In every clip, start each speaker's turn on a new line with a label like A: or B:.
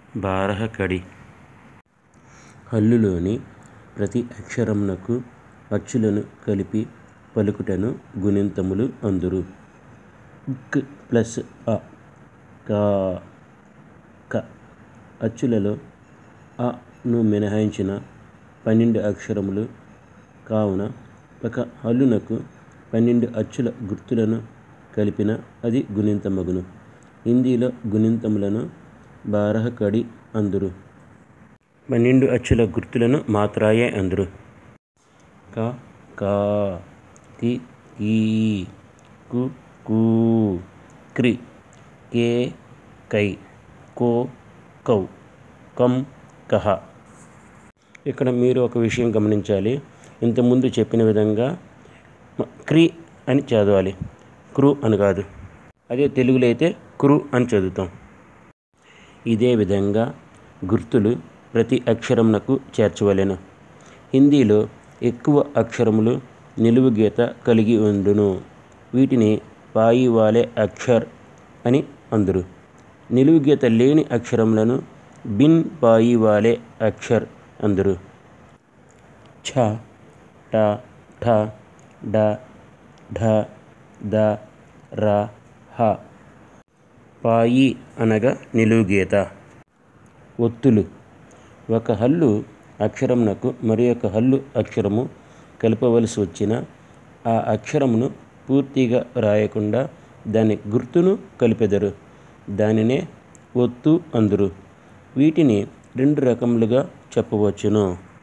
A: బారహకడి హల్లులోని ప్రతి అక్షరమునకు అచ్చులను కలిపి పలుకుటను గుణింతములు అందురు. క్ ప్లస్ అ, కా, క అచ్చులలో అ ను మినహాయించిన 12 అక్షరములు కావున ఒక హల్లునకు 12 అచ్చుల గుర్తులను కలిపిన అది గుణింతమగును. హిందీలో గుణింతములను బారహకడి అందురు. 12 అచ్చుల గుర్తులను మాత్రాయే అందురు. క, కా, కి, కీ, కు, కూ, క్రి, కే, కై, కో, కౌ, కం, కహ. ఇక్కడ మీరు ఒక విషయం గమనించాలి. ఇంతకుముందు చెప్పిన విధంగా క్రి అని చదవాలి, క్రు అని కాదు. అదే తెలుగులో అయితే క్రు అని చదువుతాం. ఇదే విధంగా గుర్తులు ప్రతి అక్షరమునకు చేర్చవలెను. హిందీలో ఎక్కువ అక్షరములు నిలువు గీత కలిగి ఉండును. వీటిని పాయి వాలే అక్షర్ అని అందురు. నిలువు గీత లేని అక్షరములను బిన్ పాయి వాలే అక్షర్ అందురు. ఛ, ట, ఠ, డ, ఢ, ద, ర, హ. పాయి అనగా నిలువు గీత. ఒత్తులు ఒక హల్లు అక్షరమునకు మరి ఒక హల్లు అక్షరము కలపవలసి వచ్చిన ఆ అక్షరమును పూర్తిగా రాయకుండా దాని గుర్తును కలిపెదరు. దానినే ఒత్తు అందురు. వీటిని 2 రకములుగా చెప్పవచ్చును.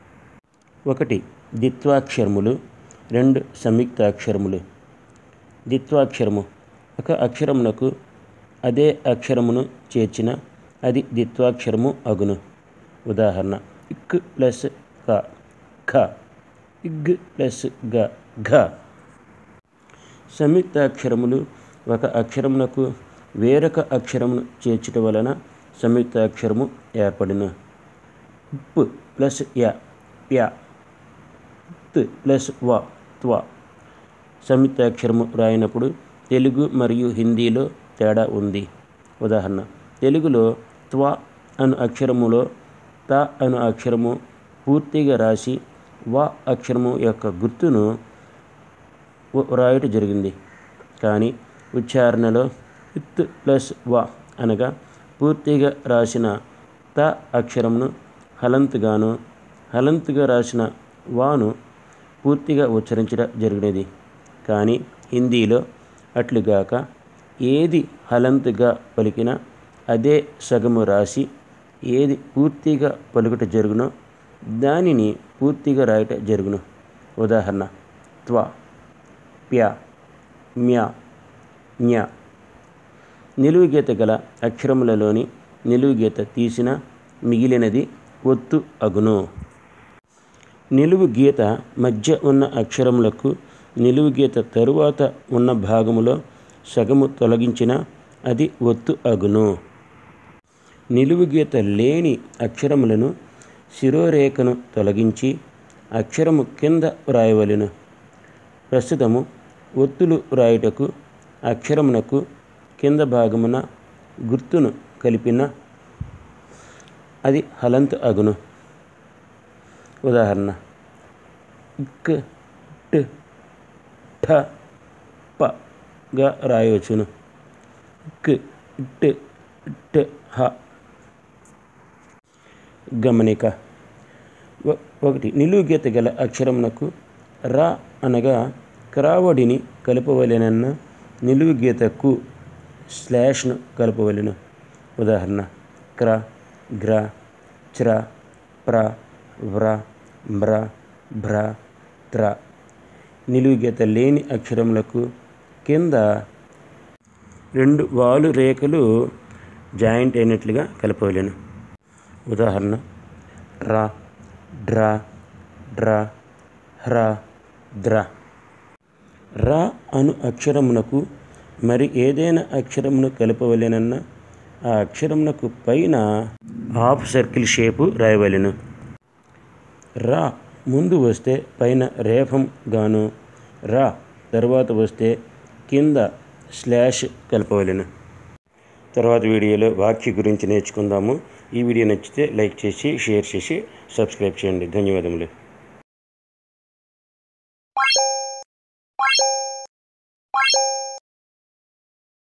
A: 1 ద్విత్వాక్షరములు, 2 సంయుక్తాక్షరములు. ద్విత్వాక్షరము ఒక అక్షరమునకు అదే అక్షరమును చేర్చిన అది ద్విత్వాక్షరము అగును. ఉదాహరణ ఇక్ ప్లస్ క, ఖ, ఇగ్ ప్లస్ గ, ఘ. సంయుక్తాక్షరములు ఒక అక్షరమునకు వేరొక అక్షరమును చేర్చుట వలన సంయుక్తాక్షరము ఏర్పడును. ఉప్ ప్లస్ య, ప్య. త్ ప్లస్ వ, త్వ. సంయుక్తాక్షరము రాయినప్పుడు తెలుగు మరియు హిందీలో తేడా ఉంది. ఉదాహరణ తెలుగులో త్వ అను అక్షరములో త అను అక్షరము పూర్తిగా రాసి వ అక్షరము యొక్క గుర్తును రాయట జరిగింది. కానీ ఉచ్చారణలో ఇత్ ప్లస్ వ అనగా పూర్తిగా రాసిన త అక్షరమును హలంతుగాను, హలంతుగా రాసిన వాను పూర్తిగా ఉచ్చరించడం జరిగినది. కానీ హిందీలో అట్లుగాక ఏది హలంతుగా పలికినా అదే సగము రాసి ఏది పూర్తిగా పలుకుట జరుగునో దానిని పూర్తిగా రాయట జరుగును. ఉదాహరణ త్వ, ప్య, మ్య, ఞ. నిలువు గీత గల అక్షరములలోని నిలువు గీత తీసిన మిగిలినది ఒత్తు అగును. నిలువు గీత మధ్య ఉన్న అక్షరములకు నిలువు గీత తరువాత ఉన్న భాగములో సగము తొలగించిన అది ఒత్తు అగును. నిలువు గీత లేని అక్షరములను శిరోరేఖను తొలగించి అక్షరము కింద వ్రాయవలెను. ప్రస్తుతము ఒత్తులు వ్రాయుటకు అక్షరమునకు కింద భాగమున గుర్తును కలిపిన అది హలంతు అగును. ఉదాహరణ ఇక్, ట్, ఠ, ప గా రాయవచ్చును. ఇక్, ఇట్, ఇట్, హ. గమనిక 1 నిలువు గీత గల అక్షరమునకు రా అనగా క్రావడిని కలపవలెనన్న నిలువు గీతకు స్లాష్ను కలపవలెను. ఉదాహరణ క్ర, గ్ర, చ్ర, ప్ర, వ్ర, మ్ర, భ్ర, త్ర. నిలువు గీత లేని అక్షరములకు కింద 2 వాలు రేఖలు జాయింట్ అయినట్లుగా కలపవలెను. ఉదాహరణ ర, డ్ర, డ్ర, హ్ర, ద్ర. ర అను అక్షరమునకు మరి ఏదైనా అక్షరమును కలపవలెనన్న ఆ అక్షరమునకు పైన హాఫ్ సర్కిల్ షేపు రాయవలెను. రా ముందు వస్తే పైన రేఫం గాను, రా తర్వాత వస్తే కింద స్లాష్ కలపవలెను. తర్వాత వీడియోలో వాక్య గురించి నేర్చుకుందాము. ఈ వీడియో నచ్చితే లైక్ చేసి షేర్ చేసి సబ్స్క్రైబ్ చేయండి. ధన్యవాదములు.